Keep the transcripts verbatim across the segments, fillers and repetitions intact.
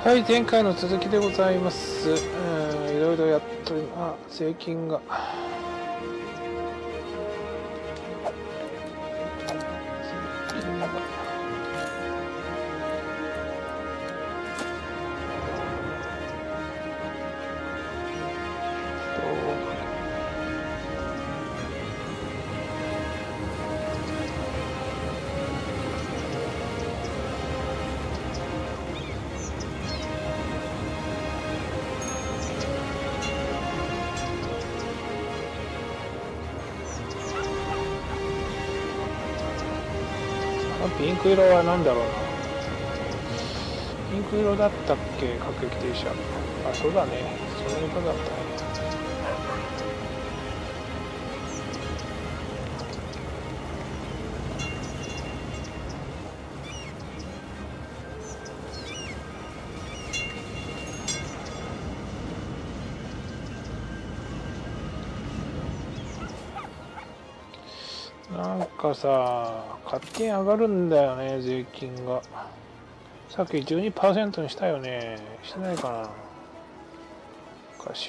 はい、前回の続きでございます。うん、いろいろやっております。税金が。税金が。ピンク色は何だろうな。ピンク色だったっけ、各駅停車。あ、そうだね。その色だったね。なんかさ、勝手に上がるんだよね、税金が。さっき じゅうにパーセント にしたよね。してないかな。おかしい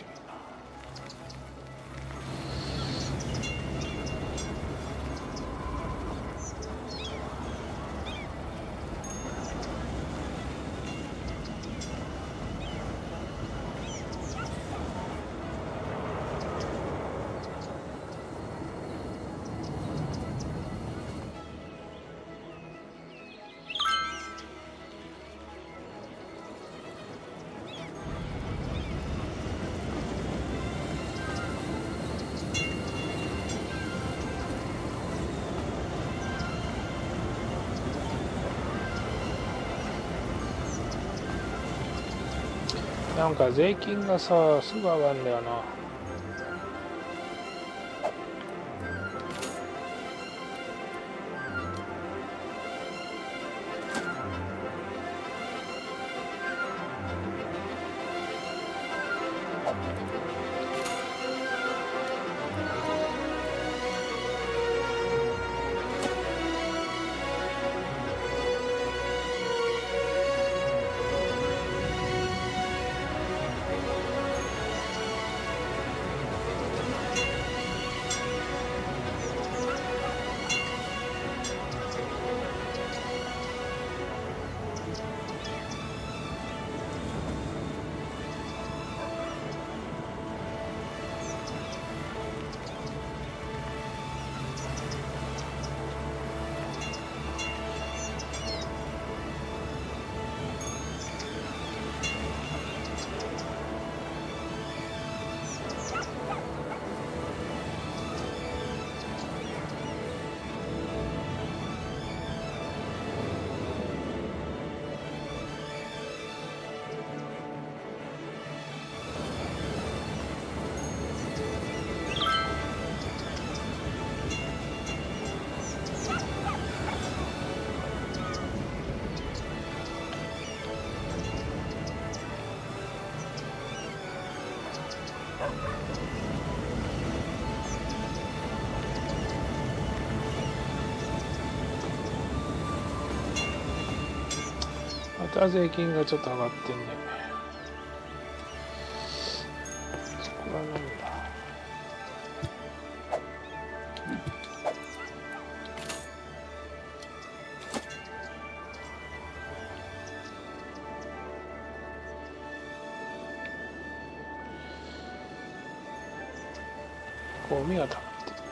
な。なんか税金がさ、すぐ上がるんだよな。また税金がちょっと上がってんね。そこはなんだ。ゴミが溜まってる。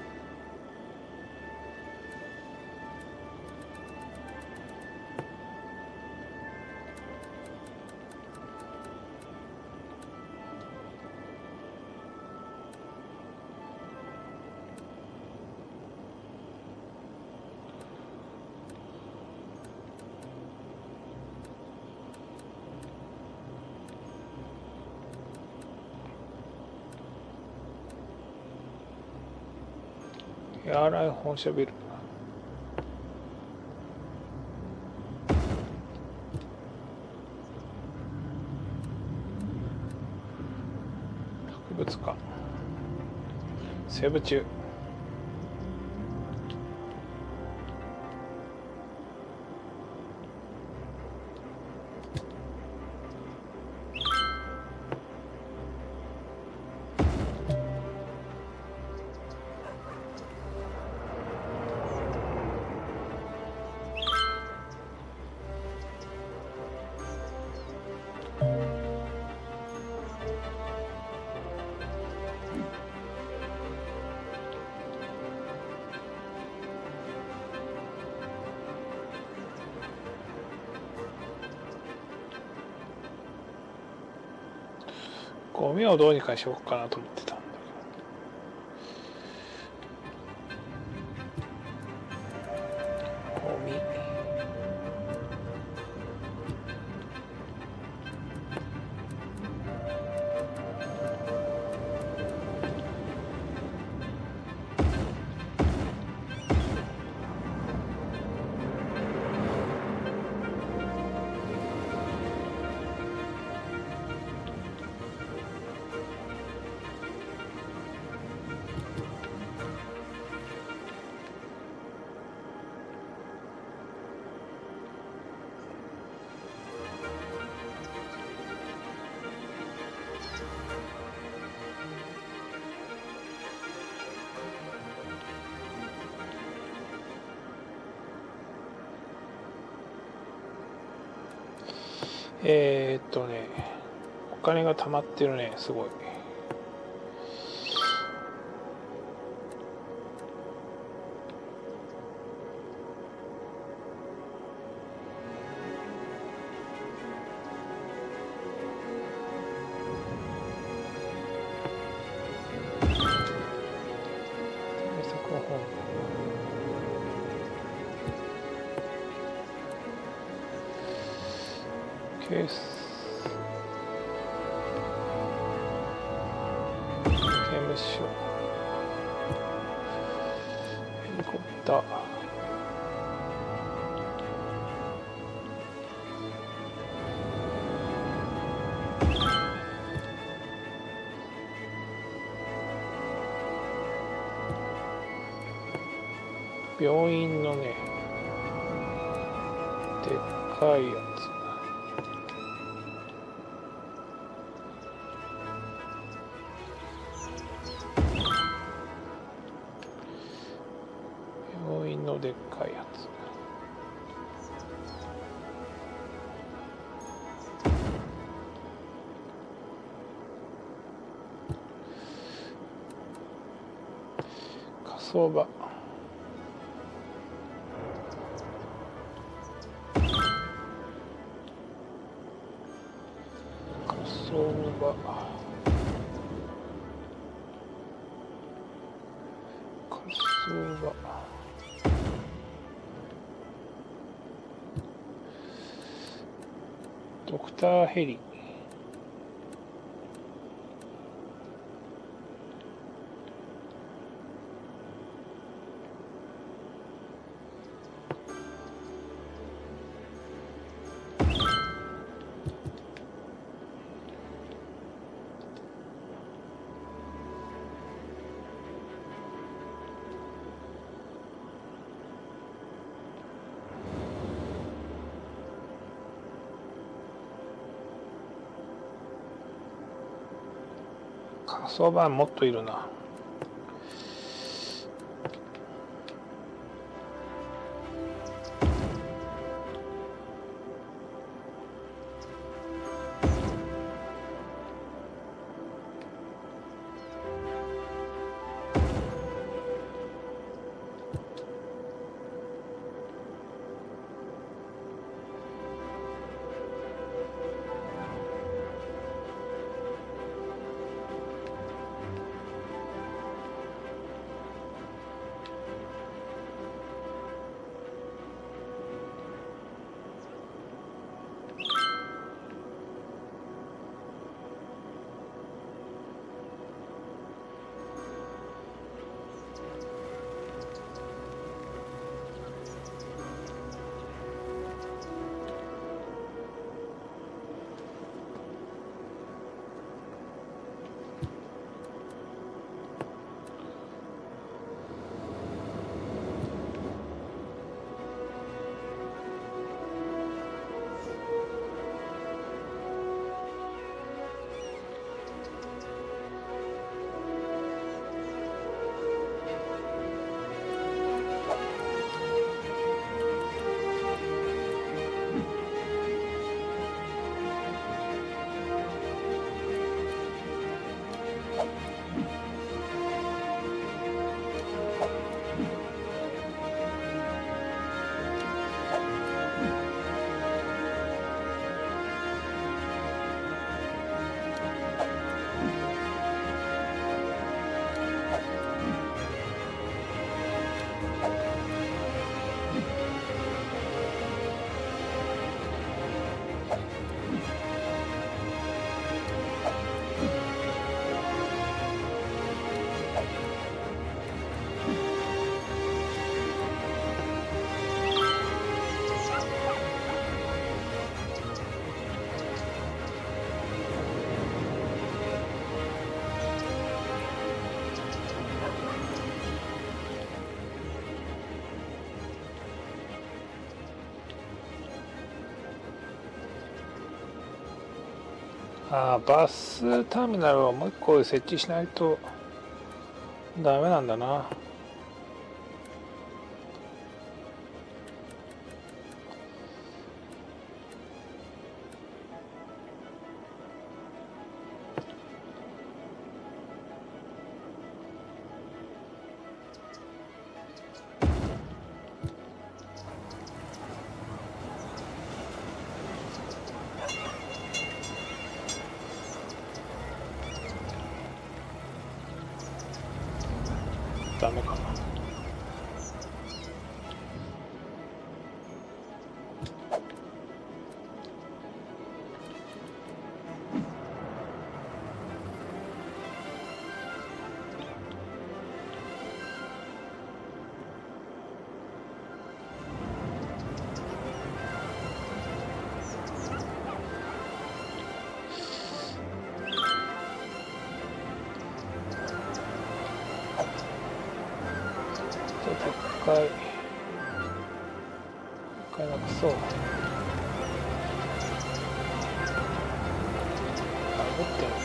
エアライン本社ビル。博物館。セーブ中。 ゴミをどうにかしようかなと思ってたんだけど。ゴミ。えー、っとね、お金が貯まってるね、すごい。対策本部。ケース。刑務所。ヘリコプター。病院のね、でっかいやつ。病院のでっかいやつ。火葬場。火葬場。火葬場。ドクターヘリ。火葬場もっといるな。 ああ、バスターミナルをもう一個設置しないとダメなんだな。ダメかな。一回一回なくそう。あ、持ってるね。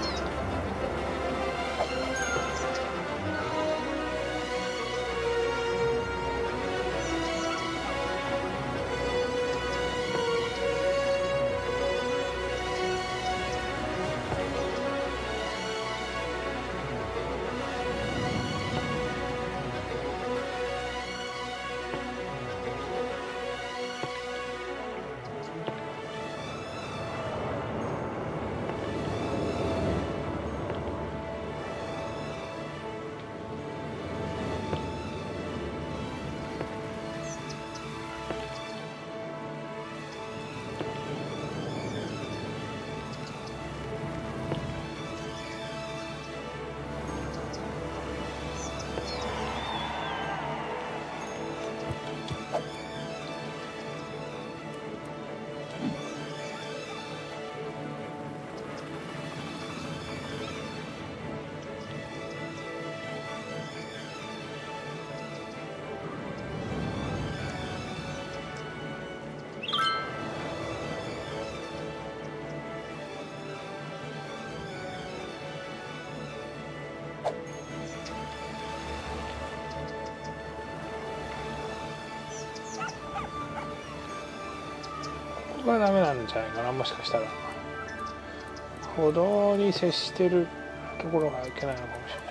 ここがダメなんじゃないかな、もしかしたら。歩道に接してるところがいけないのかもしれない。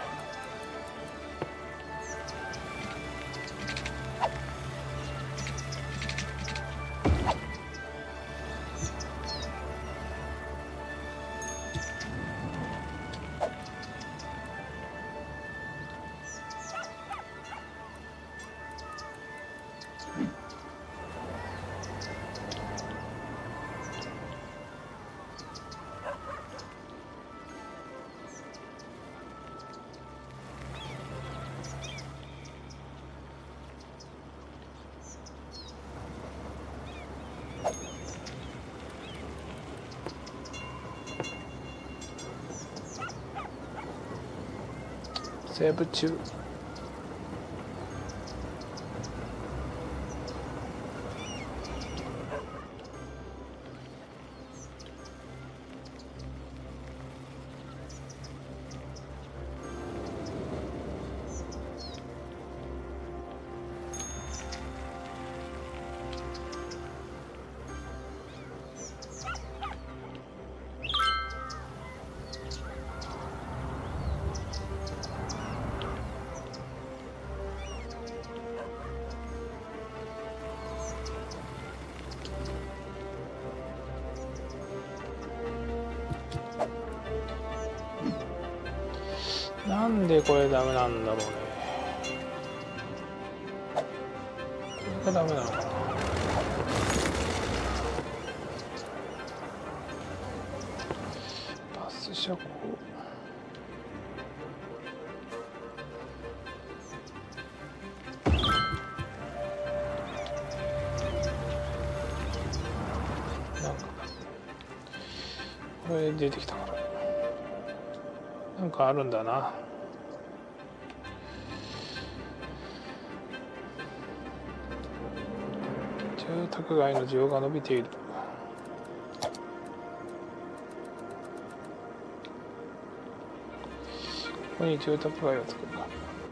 セーブ中。なんでこれダメなんだろうね。これがダメなのかな。バス車庫。なんかこれ出てきたからなんかあるんだな。住宅街の需要が伸びている。 こに住宅街を作るか。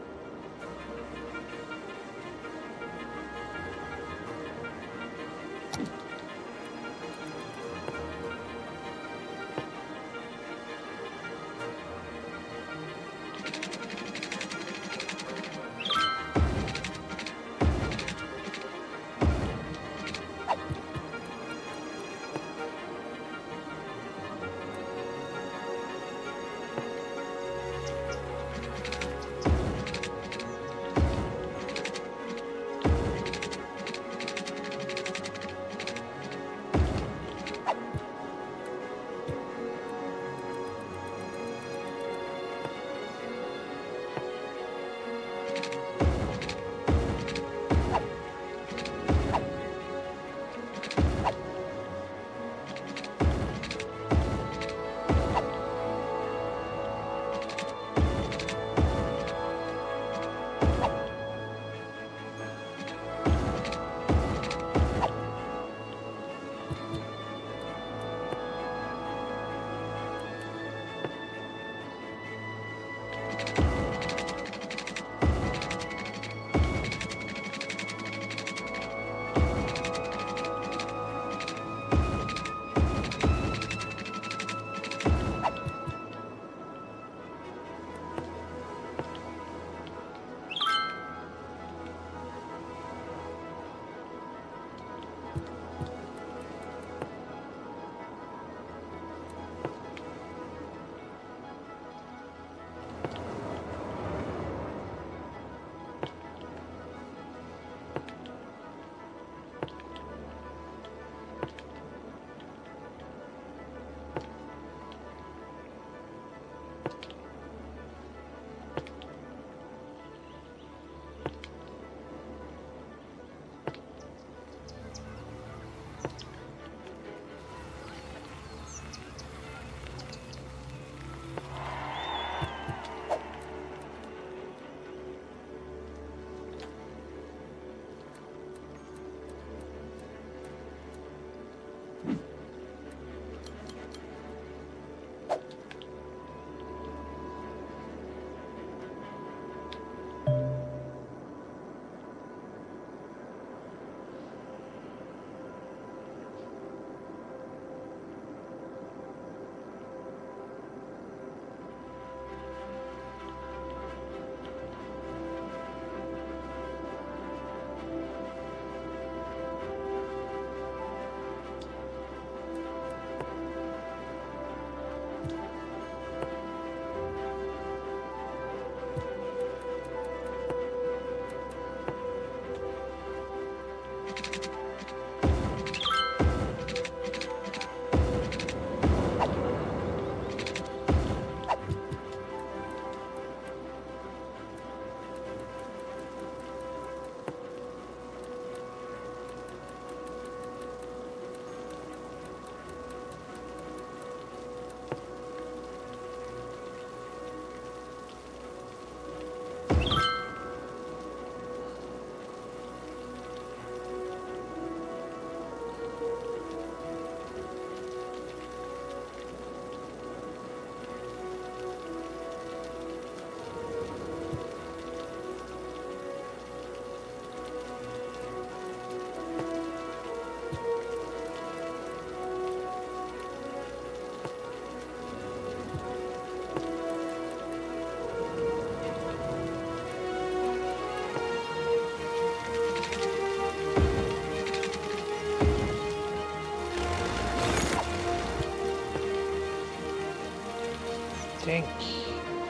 天気。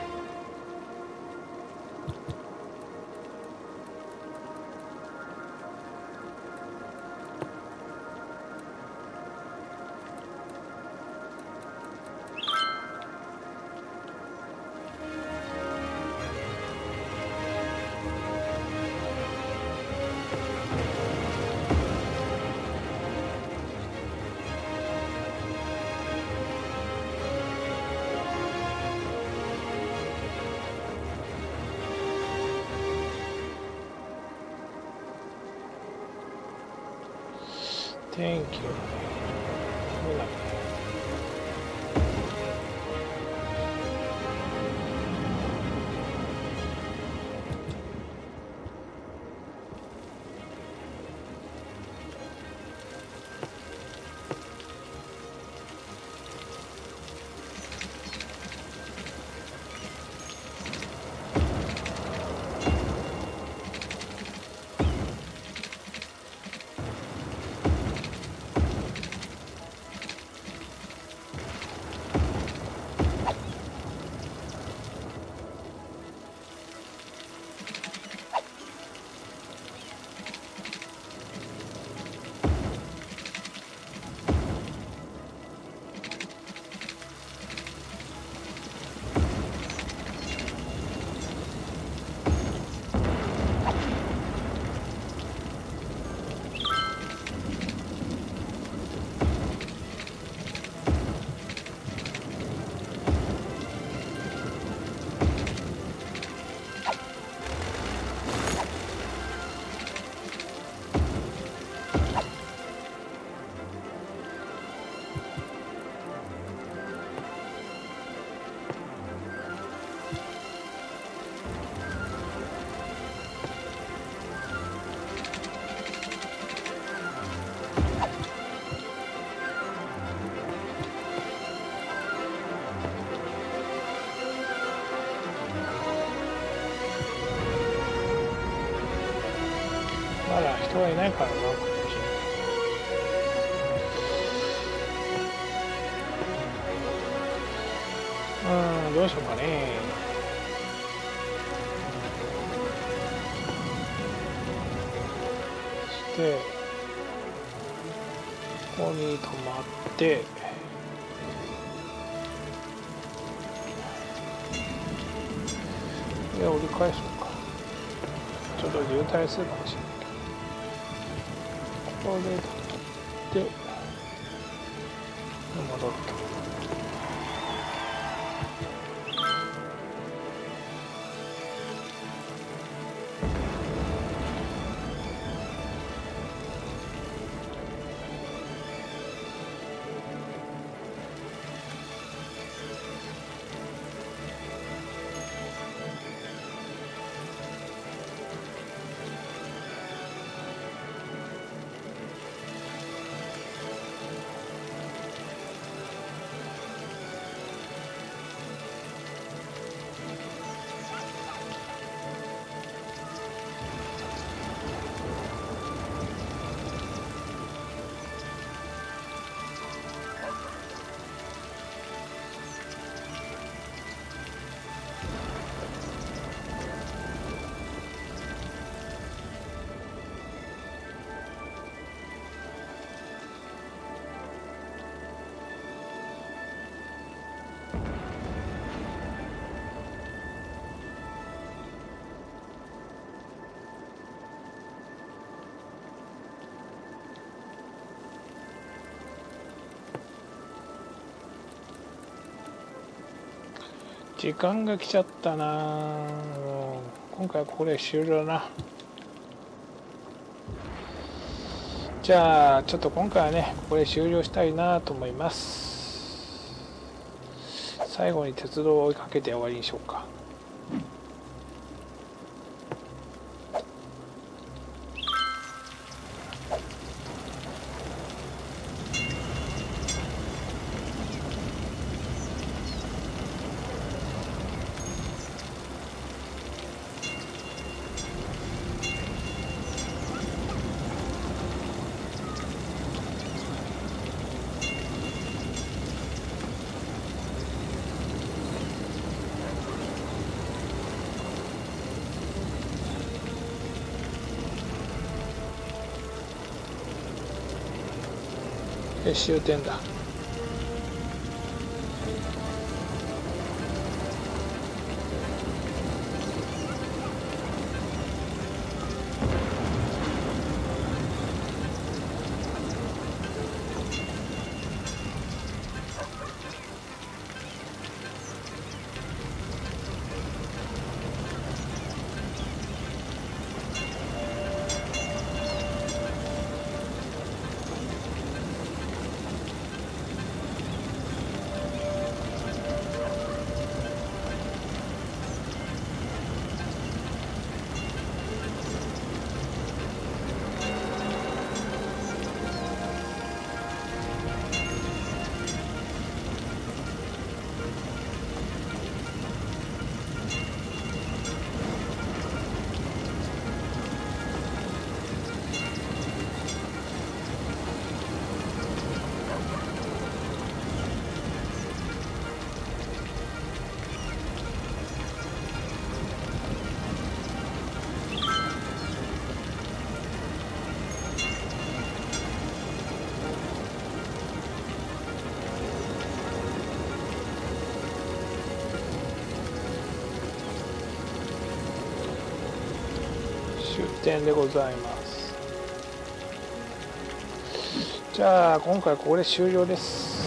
天気をね、見ない。 まだ人がいないからな、こっち。うん、どうしようかね。そしてここに止まってで折り返そうか。ちょっと渋滞するかもしれないけど、ここでで戻ると。時間が来ちゃったな。もう今回はここで終了だな。じゃあちょっと今回はねここで終了したいなと思います。最後に鉄道を追いかけて終わりにしようか。で終点だ。終点でございます。じゃあ今回ここで終了です。